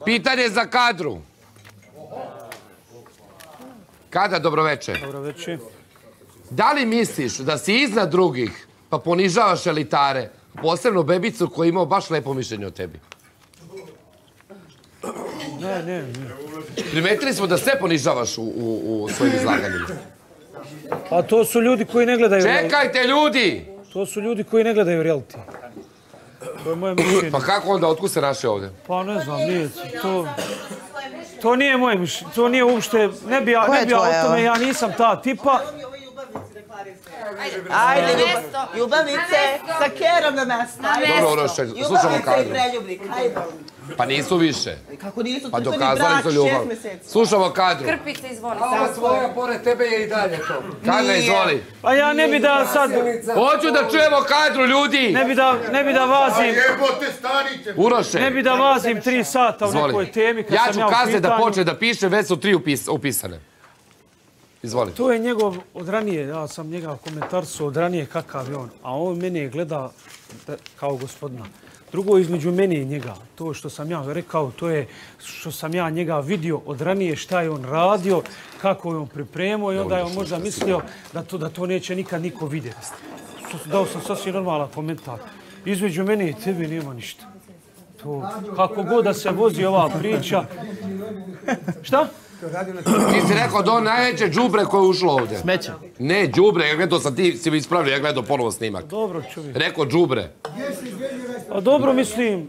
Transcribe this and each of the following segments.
Pitanje za kadru. Kada, dobroveče. Dobroveče. Da li misliš da si iznad drugih pa ponižavaš elitare, posebno bebicu koji imao baš lepo mišljenje o tebi? Ne. Primetili smo da sve ponižavaš u svojim izlaganjima. Pa to su ljudi koji ne gledaju... Čekajte, ljudi! To su ljudi koji ne gledaju reality. To je moje mišljenje. Pa kako onda, otkud se naše ovdje? Pa ne znam, nije to nije moje mišljenje. To nije uopšte... Ne bi ja o tome, ja nisam ta tipa. Ajde, ljubavice, sa Kerom na mesto. Dobro, Uroše, slušamo kadru. Ljubavice i preljubnik, hajde. Pa nisu više. Kako nisu, Pa to ni dokazali brak, su ljubav. 6 meseci. Slušamo kadru. Krpice, izvoli. Ova tvoja, pored tebe je i dalje to. Kadra, izvoli. Pa ja ne bi da sad... Hoću da čujemo kadru, ljudi! Ne bi da vazim... Jebote, stanite! Uroše. Ne bi da vazim 3 sata u nekoj temi. Ja ću kazne da počne da piše, već su 3 upisane. Izvoli. To je njegov od ranije, ja sam njega komentarsao od ranije kakav je on, a on mene gleda kao gospodina. Drugo između mene i njega, to što sam ja rekao, to je što sam ja njega vidio od ranije šta je on radio, kako je on pripremio i onda je on možda mislio da to neće nikad niko vidjeti. Dao sam sasvim normalan komentar. Između mene i tebe nema ništa. Kako god da se vozi ova priča... Šta? Ti si rekao da on najveće džubre koje je ušlo ovdje. Smeće. Ne, džubre, ja gledao sam ti si mi ispravio, ja gledao ponovo snimak. Dobro čovjek. Rekao džubre. A dobro mislim,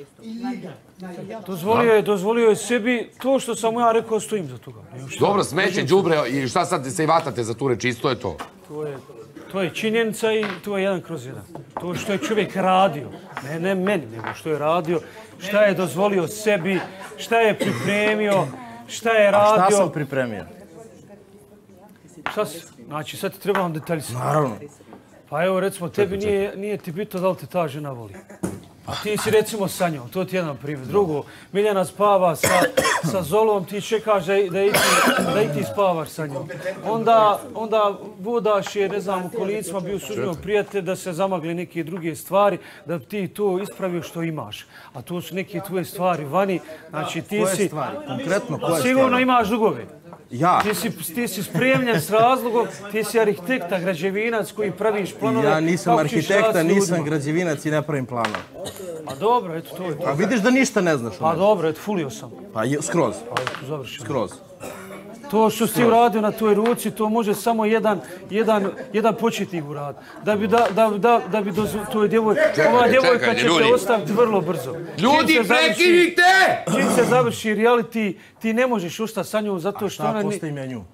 dozvolio je sebi to što sam ja rekao, stojim za toga. Dobro, smeće, džubre i šta sad se i vatate za tu reč, isto je to. To je činjenica i to je 1/1. To što je čovjek radio, ne meni, nego što je radio, šta je dozvolio sebi, šta je pripremio, šta je radio. A šta sam pripremio? Znači, sad ti trebam detaljiti. Naravno. Pa evo, recimo, tebi nije ti bitno da li te ta žena voli. A ti si recimo sa njom, to ti je jedan primjer. Drugo, Miljana spava sa Zolom, ti čekaš da i ti spavaš sa njom. Onda vodaš je, ne znam, u kolicima bio suđeno prijatelj da se zamagli neke druge stvari, da ti to ispravio što imaš. A to su neke tvoje stvari vani. Znači ti si... Koje stvari? Konkretno koje stvari? Sigurno imaš dugove. Ja? Ti si spremljen s razlogom, ti si arhitekta, građevinac koji praviš planove. Ja nisam arhitekta, nisam građevinac i ne pravim planove. Pa dobro, eto to je to. A vidiš da ništa ne znaš o meni? Pa dobro, eto, fulio sam. Pa skroz. Pa eto, završeno. Skroz. To što si uradio na toj ruci, to može samo jedan početnik uraditi. Da bi ova djevojka će te ostaviti vrlo brzo. Ljudi, prekinite! Čim se završi reality, ti ne možeš ostati sa njom zato što ona... A šta postavim ja nju?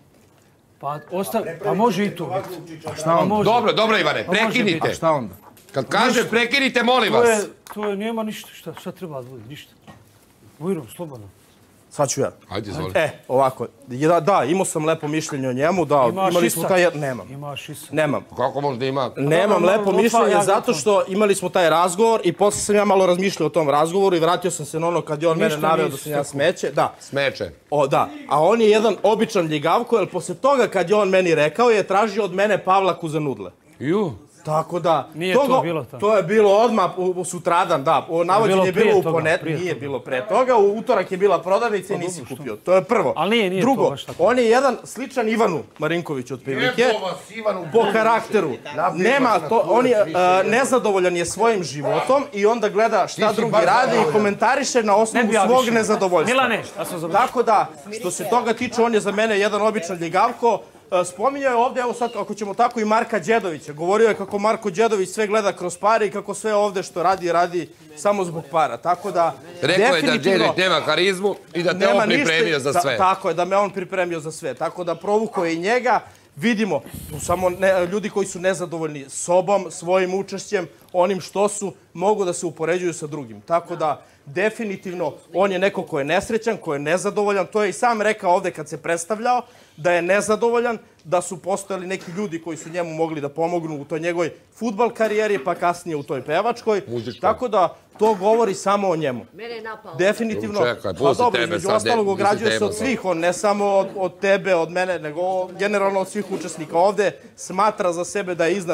Pa može i to biti. A šta onda? Dobro, Ivane, prekinite. A šta onda? Kad kaže prekinite, molim vas. To je, nema ništa, šta treba da bude, ništa. Vojrom, slobodno. Sad ću ja. Ajde, izvoli. Ovako. Da, imao sam lepo mišljenje o njemu, da, imali smo taj... Nemam. Imaš isa. Nemam. Kako možda ima? Nemam lepo mišljenje zato što imali smo taj razgovor i posle sam ja malo razmišljao o tom razgovoru i vratio sam se na ono kad je on mene naveo da sam ja smeće. Da. Smeće. Da. A on je jedan običan ljigavko, jer posle toga kad je on meni rekao je tražio od mene Pavlaku za nudle. Tako da... Nije to bilo tamo. To je bilo odmah u sutradan, da. Navođenje je bilo u ponedeljak. Nije bilo pre toga. U utorak je bila prodavnica i nisi kupio. To je prvo. Ali nije to drugo, baš tako. on je jedan sličan Ivanu Marinkoviću otprilike. Po karakteru. Nema to, on je nezadovoljan je svojim životom i onda gleda šta drugi rade i komentariše na osnovu svog nezadovoljstva. Milane, ja sam završio. Tako da, što se toga tiče, on je za mene jedan običan ljigavko. Spominjao je ovdje, evo sad, ako ćemo tako, i Marka Đedovića. Govorio je kako Marko Đedović sve gleda kroz pare i kako sve ovdje što radi samo zbog para. Tako da, rekao je da Đedović nema harizmu i da te on pripremio za sve. Tako je, da me on pripremio za sve. Tako da provukao je i njega. Vidimo, tu samo ljudi koji su nezadovoljni sobom, svojim učešćem, onim što su, mogu da se upoređuju sa drugim. Tako da, definitivno, on je neko ko je nesrećan, ko je nezadovoljan. To je i sam rekao ovdje kad se predstavljao, da je nezadovoljan, da su postojali neki ljudi koji su njemu mogli da pomognu u toj njegovoj fudbal karijeri, pa kasnije u toj pevačkoj. Tako da, to govori samo o njemu. Mene je napao. Definitivno. Čekaj, pusti tebe sad. Između ostalog, ograđuje se od svih, on ne samo od tebe, od mene, nego generalno od svih učesnika ovdje. Smatra za sebe da je iznad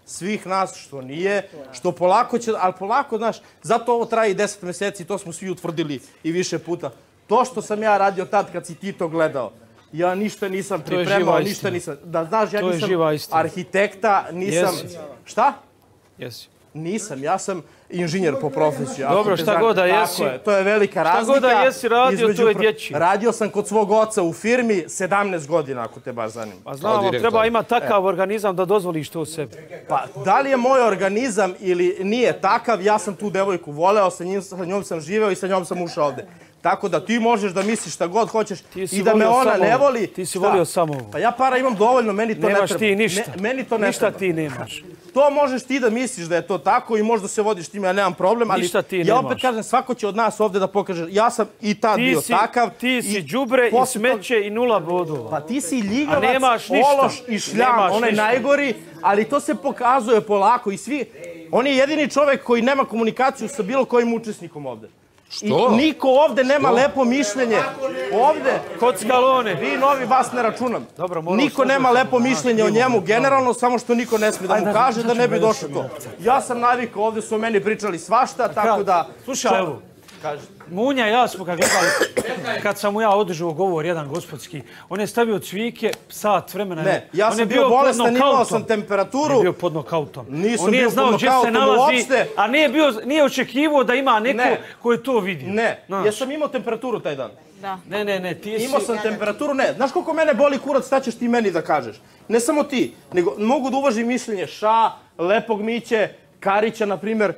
svih nas, što nije, što polako će, ali polako, znaš, zato ovo traje i 10 meseci, to smo svi utvrdili i više puta. To što sam ja radio tad kad si ti to gledao, ja ništa nisam pripremao, ništa nisam... Da znaš, ja nisam arhitekta, nisam... Šta? Jesi. Nisam, ja sam inženjer po profesiji. Dobro, šta god da jesi. To je velika razlika. Šta god da jesi radio, to je dječji. Radio sam kod svog oca u firmi 17 godina, ako te baš zanima. Pa znamo, treba imati takav organizam da dozvoliš to sebi. Pa, da li je moj organizam ili nije takav, ja sam tu devojku voleo, sa njom sam živeo i sa njom sam ušao ovde. Tako da ti možeš da misliš šta god hoćeš i da me ona ne voli. Ti si volio samo ovo. Pa ja para imam dovoljno, meni to ne treba. Nemaš ti ništa. Meni to ne treba. Ništa ti nemaš. To možeš ti da misliš da je to tako i možda se vodiš time, ja nemam problem, ali ja opet kažem, svako će od nas ovde da pokaže, ja sam i tad bio takav. Ti si đubre i smeće i 0 bodova. Pa ti si ljigavac, ološ i šljam, onaj najgori, ali to se pokazuje polako i svi, on je jedini čovek koji nema komunikaciju sa bilo kojim učesnikom ovde. Što? I niko ovde nema lepo mišljenje. Ovde... Kod skalone. Vi novi vas ne računam. Niko nema lepo mišljenje o njemu generalno, samo što niko ne smije da mu kaže da ne bi došao to. Ja sam navikao, ovde su o meni pričali svašta, tako da... Slušaj, evo. Munja i ja smo ga gledali kad sam mu ja održao govor, jedan gospodski. On je stavio cvike, sat vremena. Ne, ja sam bio bolestan, imao sam temperaturu. On je bio pod nokautom. Nisam bio pod nokautom uopšte. A nije očekivao da ima neko ko je to vidio. Ne, jesam imao temperaturu taj dan. Ne, ti jesi... Imao sam temperaturu, ne. Znaš koliko mene boli kurac, šta ćeš ti meni da kažeš? Ne samo ti, nego mogu da uvažim mišljenje Lepog Miće, Karića, na primjer,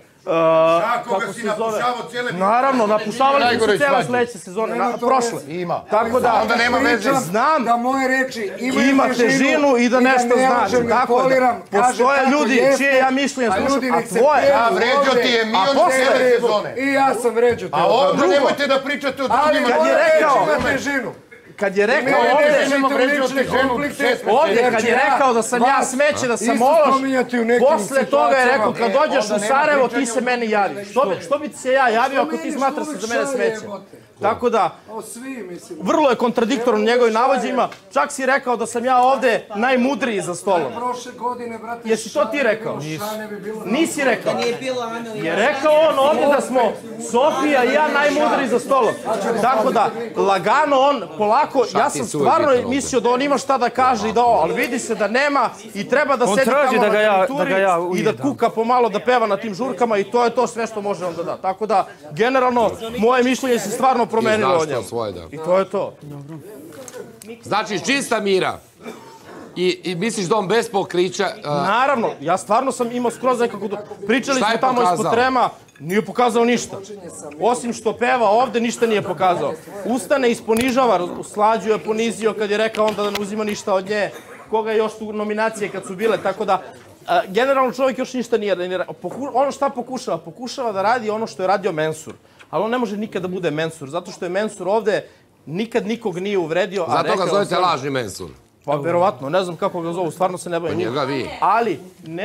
koga si napušavao cijele... Naravno, napušavali su cijela sledeće sezone, prošle. Ima. Tako da, onda nema veze. Znam da moje reči ima težinu i da nešto znači. Tako da, postoje ljudi čije ja mišljenje slušam, a tvoje... A vređo ti je milion cijele sezone. I ja sam vređo te. A ovdje nemojte da pričate o drugima. Kad je rekao ovdje, kad je rekao da sam ja smeće, da sam ološ, posle toga je rekao, kad dođeš u Sarajevo, ti se meni javi. Što bi ti se ja javio ako ti smatraš se za mene smeće? Tako da, vrlo je kontradiktorno njegovim navođima. Čak si rekao da sam ja ovde najmudriji za stolom. Jesi to ti rekao? Nisi rekao. Je rekao on ovde da smo Sofija i ja najmudriji za stolom. Tako da, lagano on, polako, ja sam stvarno mislio da on ima šta da kaže i da ovo, ali vidi se da nema i treba da sedi tamo na kulturi i da kuka pomalo, da peva na tim žurkama i to je to sve što može on da da. Tako da, generalno, moje mišljenje se stvarno promenilo o njemu. I to je to. Znači, čista mira. I misliš da on bez pokrića... Naravno, ja stvarno sam imao skroz nekako... Pričali smo tamo ispod trema, nije pokazao ništa. Osim što peva ovde, ništa nije pokazao. Ustane, isponižava, slađuje, ponizio kad je rekao onda da ne uzima ništa od nje. Koga je još tu nominacije kad su bile, tako da... Generalno čovjek još ništa nije... Ono šta pokušava? Pokušava da radi ono što je radio Mensur. Ali on ne može nikad da bude Mensur, zato što je Mensur ovde nikad nikog nije uvredio. Zato ga zovete lažni Mensur. Pa verovatno, ne znam kako ga zovu, stvarno se ne bojim. Njega vi. Ali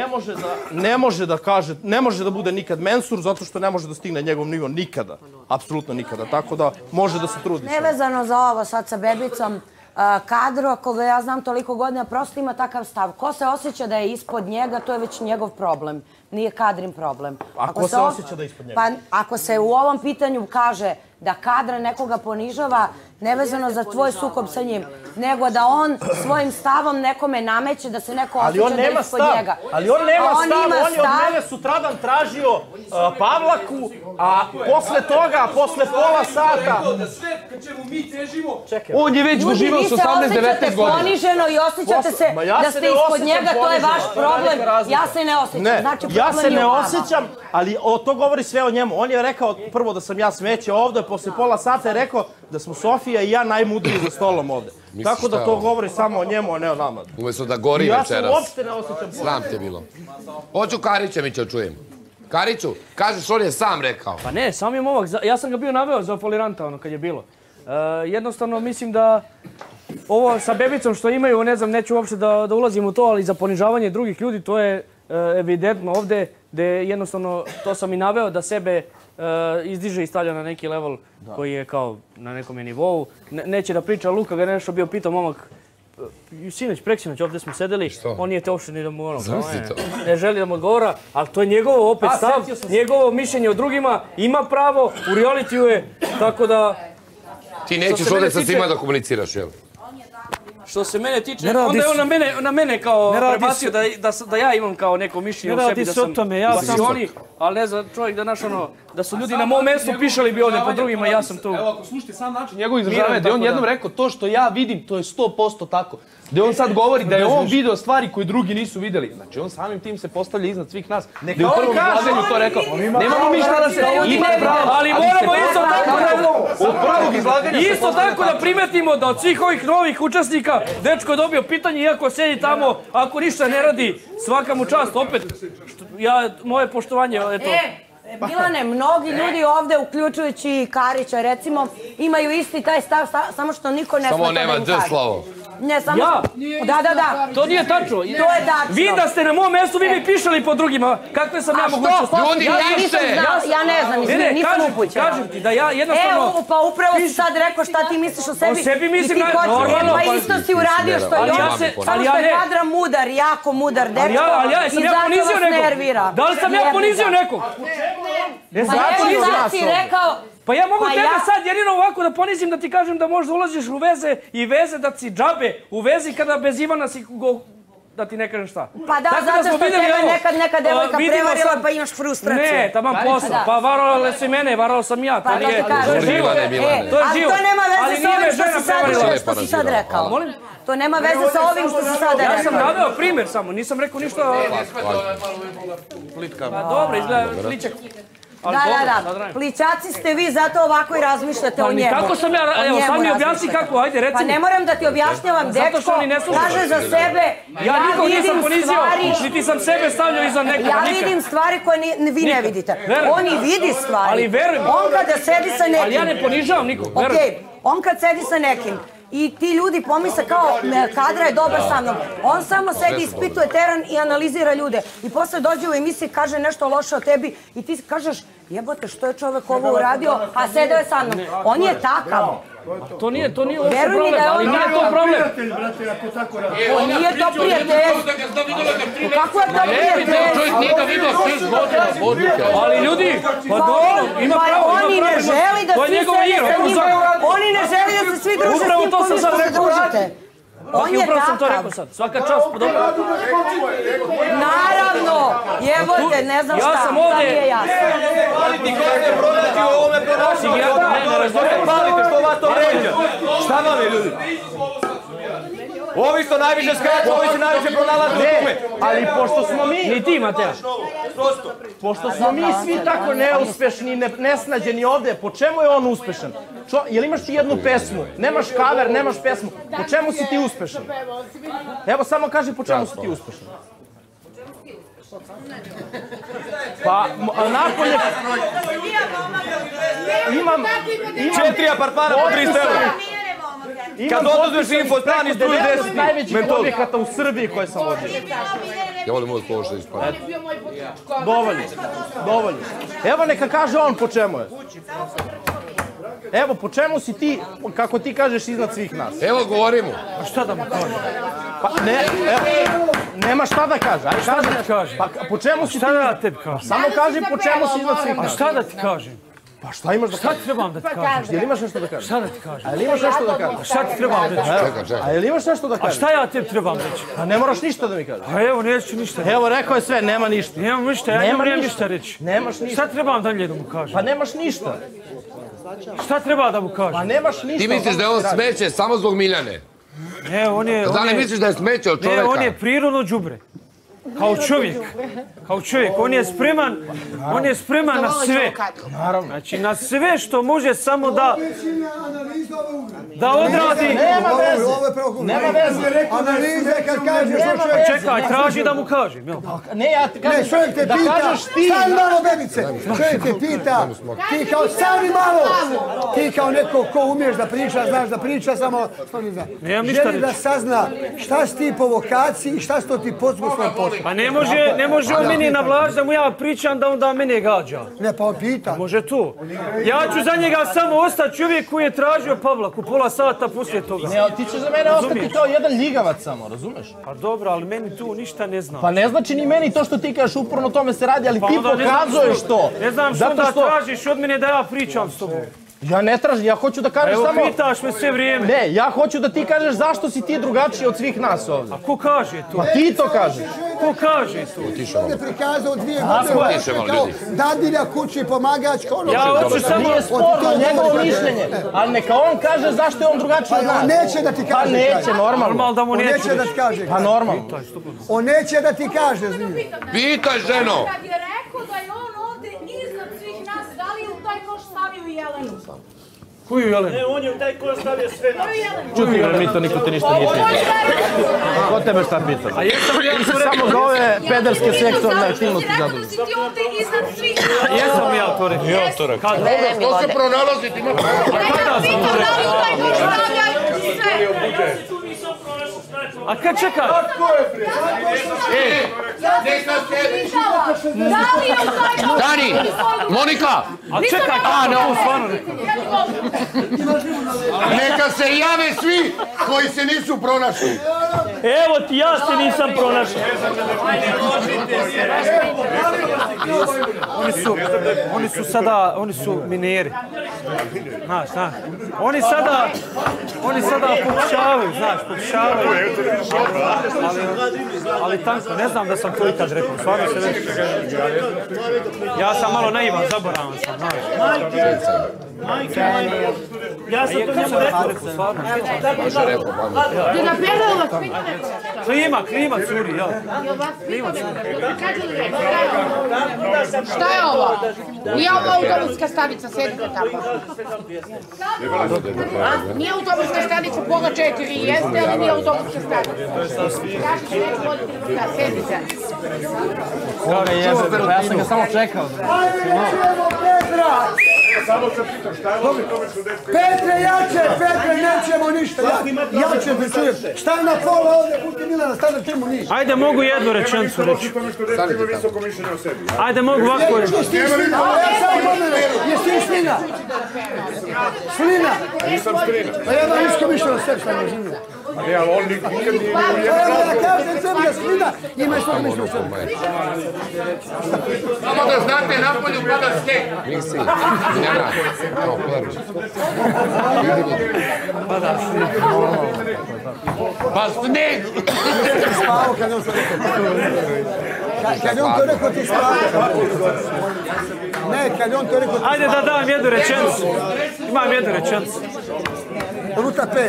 ne može da bude nikad Mensur, zato što ne može da stigne njegov nivo nikada. Apsolutno nikada, tako da može da se trudi. Nevezano za ovo sad sa Bebicom, Kadro, koga ja znam toliko godina, prosto ima takav stav. Ko se osjeća da je ispod njega, to je već njegov problem. Nije Kadrin problem. A ko se osjeća da je ispod njega? Pa ako se u ovom pitanju kaže da Kadra nekoga ponižava, nevezano za tvoj sukob sa njim, nego da on svojim stavom nekome nameće da se neko osjeća da je ispod njega. Ali on nema stav, on je od mene sutradan tražio Pavlaku, a posle toga, posle pola sata... On je već doživao s 18-19 godina. Vi se osjećate poniženo i osjećate se da ste ispod njega, to je vaš problem. Ja se ne osjećam. Ja se ne osjećam, ali to govori sve o njemu. On je rekao prvo da sam ja smeće ovde, posle pola sata je rekao da smo Sofija i ja najmudriji za stolom ovde. Tako da to govori samo o njemu, a ne o nama. Umjesto da gori večeras. Ja se uopšte ne osjećam. Sram te bilo. Hoću Karića mi će čujem. Kariću, kažeš on je sam rekao. Pa ne, sam je momak. Ja sam ga bio naveo za foliranta ono kad je bilo. Jednostavno mislim da ovo sa Bebicom što imaju, ne znam, neću uopšte da ulazim u to, ali za ponižavanje drugih ljudi to je evidentno ovde, gde jednostavno to sam i naveo da sebe izdiže i stavlja na neki level koji je kao na nekom nivou. Neće da priča Luka, ga nešto bio pitao momak sinoć, preksinoć, ovdje smo sedeli, on nije te uopšte ni da mu ono, Zamisli to. ne želi da mu odgovara, ali to je njegovo opet stav, njegovo mišljenje o drugima, ima pravo, u realitiju je, tako da... Ti nećeš ovdje sa svima da komuniciraš, jel? Što se mene tiče, onda je on na mene kao prebacio da ja imam kao neko mišljenje o sebi, da sam oni, ali ne znam, čovjek da naš ono, da su ljudi na mom mjestu pišali bi ovdje po drugima, ja sam tu. Evo, ako slušajte sam način njegovog izražavanja, da je on jednom rekao to što ja vidim, to je 100% tako. Da on sad govori da je on video stvari koje drugi nisu vidjeli. Znači on samim tim se postavlja iznad svih nas. Da je u prvom izlaganju to rekao. Nemamo mi šta da se... Ali moramo isto tako da primetimo da od svih ovih novih učesnika dečko je dobio pitanje, iako sedi tamo, ako ništa ne radi, svaka mu čast, opet, moje poštovanje, eto. Milane, mnogi ljudi ovde, uključujući i Karića, recimo, imaju isti taj stav, samo što niko ne smeta da im kaže. Samo nema D slovo. Ne, samo što... Da. To nije tačno. To je tačno. Vi da ste na mom mjestu, vi bi pišali po drugima. Kakve sam ja mogućnost? Ljudi piše! Ja ne znam, nisam upućena. Kažem ti da ja jednostavno... Evo, pa upravo si sad rekao šta ti misliš o sebi. O sebi mislim normalno. Pa isto si uradio što i on. Samo što je Kadra mudar, jako mudar dečko. Ali ja sam ja ponizio nekog. Da li sam ja ponizio nekog? Pa evo sad si rekao... Pa ja mogu tebe sad jedino ovako da ponizim da ti kažem da možda ulaziš u veze i veze da si džabe u vezi kada bez Ivana si da ti ne kažem šta. Pa da, zato što tebe neka devojka prevarila pa imaš frustraciju. Ne, taman posao. Pa varala si mene, varao sam ja. Pa da ti kažem. Ali to nema veze sa ovim što si sad rekao. Molim? To nema veze sa ovim što si sad rekao. Ja sam naveo primjer samo, nisam rekao ništa... Pa dobro, izgleda ličak. Da. Pličaci ste vi, zato ovako i razmišljate o njemu. Kako sam ja, evo sam mi objasni kako, ajde recimo. Pa ne moram da ti objašnjavam, dečko kaže za sebe, ja nikog nisam ponizio, niti sam sebe stavljao iza nekoga. Ja vidim stvari koje vi ne vidite. On i vidi stvari. Ali verujem. On kada sedi sa nekim. Ali ja ne ponižavam nikog, verujem. Okej, on kad sedi sa nekim i ti ljudi pomisle kao Kadra je dobar sa mnom. On samo sedi, ispituje teren i analizira ljude. I posle dođe u emisiji, kaže nešto loše o tebi i ti kažeš jebote što je čovek ovo uradio, a sedeo je sa mnom. On je takav. To nije uopšte Veruj mi problem, da je on ali nije to problem. On nije to prijateljstvo. Kako je to prijateljstvo? Ali ljudi, pa dobro, ima pravo. Oni ne želi da svi sede sa njim. Oni ne želi da se svi druže s njim ko vi što se družite. On je upravo sam to takav. rekao sad, svaka čast, pa dobro. Naravno, jebote, ne znam šta, sad nije jasno. Paliti koje prodati u ovome pronašli. Ne razumijete. Palite, što vas to vređa? Šta vam je, ljudi? Ovi što najviše skaču, ovi se najviše pronalaze u tome. Ali pošto smo mi... Ni ti, Mateja. Pošto smo mi svi tako neuspešni, nesnađeni ovde, po čemu je on uspešan? Jel imaš ti jednu pesmu? Nemaš cover, nemaš pesmu. Po čemu si ti uspešan? Evo, samo kaži po čemu si ti uspešan. Pa, napolje... Imam 4 apartmana po 300 eura. Kad oduzmeš infostan iz drugi 10 najvećih objekata u Srbiji koje sam vodio. Ja volim ovo kovo što ispada. Dovoljno. Evo neka kaže on po čemu je. Evo, po čemu si ti, kako ti kažeš, iznad svih nas? Evo, govorimo. A šta da mu kažem? Pa ne, evo, nema šta da kaže. Ajde, šta da ti kažem? Pa po čemu si ti... Šta da tebi kažem? Samo kaži po čemu si iznad svih nas. A šta da ti kažem? Pa šta imaš da kažeš? Šta trebam da ti kažem? Jel imaš nešto da kažeš? Šta da ti kažem? A jel imaš nešto da kažeš? Šta ti trebam reći? A jel imaš nešto da A kažeš? šta ja tebi trebam reći? A ne moraš ništa da mi kažeš. A evo, neću ništa reći. Evo, rekao je sve, nema ništa. Nemam ništa, ja nemam ništa reći. Nemaš ništa. Šta trebam dalje da mu kažem? Pa nemaš ništa. Šta treba da mu kažem? Pa nemaš ništa. Ti misliš da je on smeće samo zbog Miljane? Ne, on je... Da li misliš da je smeće od čoveka? Ne, on je prirodno đubre. Kao čovjek, on je spreman na sve. Znači, na sve što može samo da odradi. Nema veze. Analize kad kažeš što čovjek... Čekaj, traži da mu kažem. Ne, ja ti kažem da kažeš ti. Stani malo, bebice. Čovjek te pita, ti kao stani malo. Ti kao neko ko umiješ da priča, znaš da priča, samo što ne zna. Nemam ništa želi da reći. sazna šta si ti po vokaciji i šta si to ti podsku svoj posao. Pa ne može on meni navlažiti da mu ja pričam da onda mene gađa. Ne, pa pita. Može to. Ja ću za njega samo ostati čovjek koji je tražio Pavlaku pola sata poslije toga. Ne, ti ćeš za mene ostati kao jedan ljigavac samo, razumeš? Pa dobro, ali meni tu ništa ne znam. Pa ne znači ni meni to što ti kažeš, uporno tome se radi, ali ti pokazuješ to. Ne znam što onda tražiš od mene da ja pričam s tobom. Ja ne tražim, ja hoću da kažeš samo... Evo, pitaš me sve vrijeme. Ne, ja hoću da ti kažeš zašto si ti drugačiji od svih nas ovdje. A ko kaže to? Pa ti to kažeš. Ko kaže to? On je prikazao 2 godine kao dadilja kući, pomagač, ono... Ja hoću samo... Nije sporno, njegovo mišljenje. Ali neka on kaže zašto je on drugačiji od nas. On neće da ti kaže. Pa neće, normalno. Normalno da mu On neću neće da ti kaže. Pa normalno. On neće da ti kaže. Pitaj, ženo! Kad je rekao da je on ovdje iznad svih nas, da li je u taj koš stavio i Jelenu? Koju Jelenu? Ne, on je u taj koš stavio sve nas. Čuti, mi to niko ti ništa nije pitao. Ko tebe šta pitao? A jesam ja Ti si samo za ove pederske seksualne aktivnosti zadužen. Si ti ovdje iznad svih nas? Jesam ja to rekao. Ja to rekao. Dobro, što se pronalazi, ti ima pravo. Neka pita da li u taj koš stavljaju sve. A kad čekaj? Neka se... Da li je u taj koš? Dani, Monika! A čekaj, kako to stvarno rekao? Neka se jave svi koji se nisu pronašli. Evo ti, ja se nisam pronašao. Oni su mineri. Znaš. Oni sada pokušavaju, ali tanko, ne znam da sam to ikad rekao, stvarno se već... Ja sam malo naivan, zaboravan sam, znaš. Ja sam to njemu rekao, stvarno. Klima, curi, jel? Šta je ovo? Nije ovo autobuska stanica, sedite tamo. Nije autobuska stanica, pola 4 jeste, ali nije autobuska stanica. Kažete neću voditi vrta, sedite. Ja sam ga samo čekao. Petre, jače, nećemo ništa. Jače da čujem. Šta je na pola ovdje, puti Milana, stane čemu ništa. Ajde, mogu jednu rečenicu reći. Ajde, mogu ovako reći. Jesi ti Slina? Slina? Nisam Slina. Pa ja vam isko mišljeno o sebi, šta ne živim. Ne, ali on nikad nije u jednom razlogu. Da kažem sebi da Slina ima isko mišljeno o sebi. Samo da znate, napolju pada sneg. Nisi, ne radi. Evo, prvi. Pada sneg. Pa sneg! Spavo kad on to rekao. Kad on to rekao ti spavo. Ne, kad on to rekao ti spavo. Ajde da dam jednu rečenicu. Imam jednu rečenicu. Ruta 5.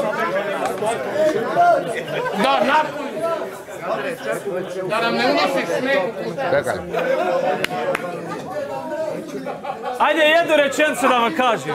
Da nam ne unosiš sneg. Čekaj. Ajde jednu rečenicu da vam kažem.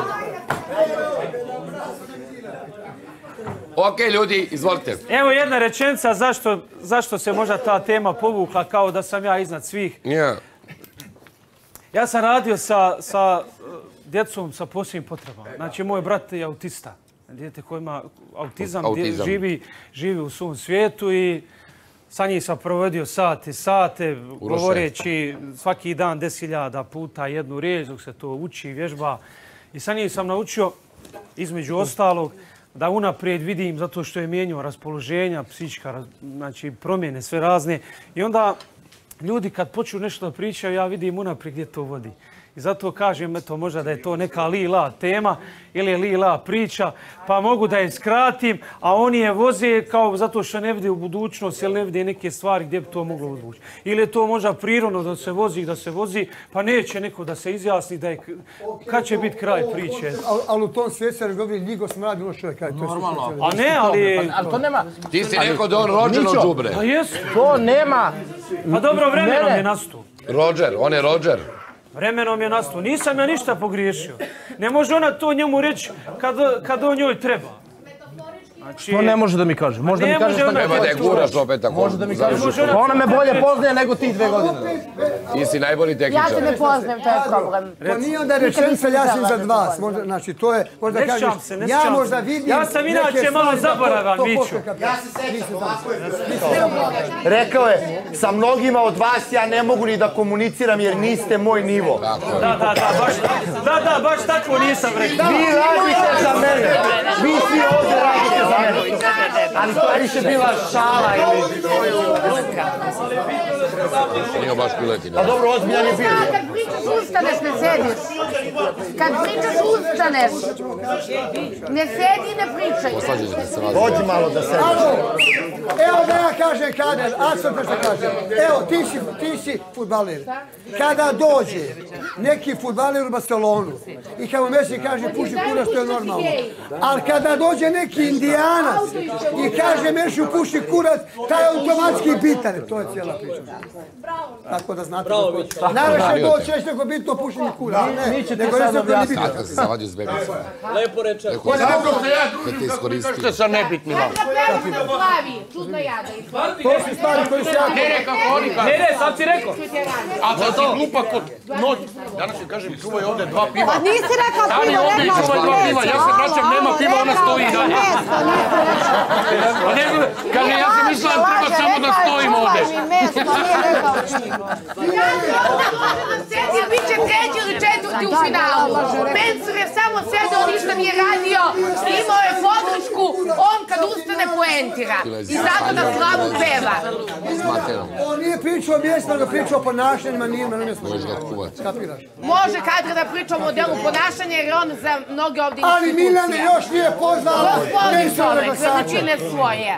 Ok, ljudi, izvolite. Evo jedna rečenica zašto se možda ta tema povukla kao da sam ja iznad svih. Ja sam radio sa djecom sa posebnim potrebama. Znači, moj brat je autista. Dijete koji ima autizam. Živi u svom svijetu i sa njih sam provodio sate, govoreći svaki dan 10.000 puta jednu riječ dok se to uči, vježba. I sa njih sam naučio, između ostalog, da unaprijed vidim zato što je mijenjao raspoloženja, psihička, znači promjene sve razne. I onda ljudi kad počnu nešto da pričaju, ja vidim unaprijed gdje to vodi. I zato kažem, eto, možda da je to neka li-la tema ili je li-la priča, pa mogu da je skratim, a oni je voze kao zato što ne vide u budućnost ili ne vide neke stvari gdje bi to moglo odvući. Ili je to možda prirodno da se vozi, pa neće neko da se izjasni da je, kad će biti kraj priče. Ali u tom svijetu se govori Ljigo smradi ono čovjek. Normalno. A ne, ali... Ali to nema... Ti si rekao da on rođeno džubre. Pa jesu. To nema... Pa dobro, vremenom je nastup. Rođer, on je Rođer. Vremenom je nastup. Nisam ja ništa pogriješio. Ne može ona to njemu reći kad on njoj treba. Što ne može da mi kaže? Možda mi kaže šta Treba da je guraš opet ako... Možda da mi kaže. Pa ona me bolje poznaje nego ti 2 godine. Ti si najbolji Ja tehničar. se ne poznajem, to je problem. Pa nije onda rečenica ja sam iza vas. Znači to je, možda kažeš, ja možda vidim... Ja sam inače malo zaboravan, Miću. Ja se sećam, ovako je. Rekao je, sa mnogima od vas ja ne mogu ni da komuniciram jer niste moj nivo. Da, baš tako nisam rekao. Vi radite za mene. Vi svi ovdje radite za mene. Ali to je više bila šala ili... Nije baš piletina. Pa dobro, ozbiljan je bio. Kad pričaš, ustaneš, ne sediš. Kad pričaš, ustaneš. Ne sedi i ne pričaj. Poslađite se vas. Dođi malo da sediš. Evo da ja kažem Kader, a sad što kažem. Evo, ti si fudbaler. Kada dođe neki fudbaler u Barcelonu i kada mu Messi kaže puši kurac, to je normalno. Ali kada dođe neki Indijanac i kaže Messi puši kurac, taj je automatski bitan. To je cijela priča. Tako da znate. Najveće doći reći neko bitno puši mi kurac. Nego reći da nije bitan. Kad se zavađu s bebicom. Lepo reče. Kad te iskoristi. Što sa nebitnima? Čudna jada. To su stvari koje se jako... Ne, sad si rekao. A sad si glupa kod noć. Danas joj kažem, čuvaj ovdje 2 piva. Pa nisi rekao Stani pivo, ovdje i rekao čuvaj 2 piva. Ja se vraćam, nema piva, ona stoji i dalje. Kaže, ja sam mislila da treba samo da stojim ovdje. Sedi, bit će 3. ili 4. u finalu. Bensur je samo sedeo, ništa nije radio. Imao je podršku, on kad ustane poentira. I zato da slavu peva. On nije pričao o mjestu, nego pričao o ponašanjima, nije na mjestu. Kapiraš? Može Kadra da priča o modelu ponašanja jer on za mnoge ovdje institucije. Ali Milane još nije poznao. Gospodin čovek, za čine svoje.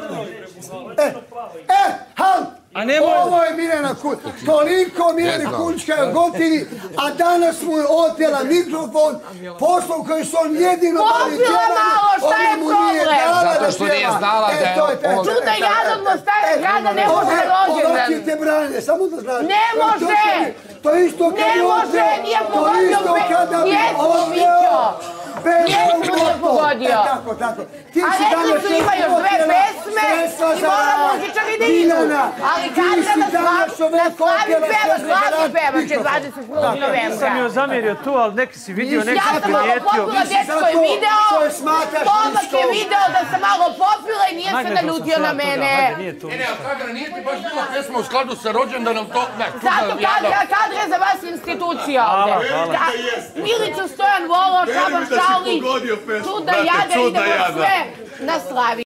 Ovo je Milena Kulić. Toliko Milene Kulićka je gotini, a danas mu je otela mikrofon, poslom koji su on jedino bali Popila malo, šta je problem? Zato što nije znala da je on... Čuda jadan Mostara grada ne može rođendan. Ovakvi te brane, samo da znaš. Ne može! To je isto kad Ne je može, ovdje. nije To je isto pogodio kada bi mjesto, ovdje. Mićo. Mjesto nije pogodio. Tako. A rekli su ima još 2 pesme i mora muzičari da idu. Ali Kadra na slavi peva će 21. novembra. Nisam joj zamjerio tu, ali neki si vidio, neki Ja si sam malo primijetio. popila, dečko je video, pomak je video da sam malo popila i nije se naljutio na mene. Ne, Kadra, nije ti baš bila pesma u skladu sa rođendanom to... Zato Kadra je za vas institucija ovdje. Milicu Stojan Volo, Šaban Šaulić, Čuda jada, idemo sve na slavi.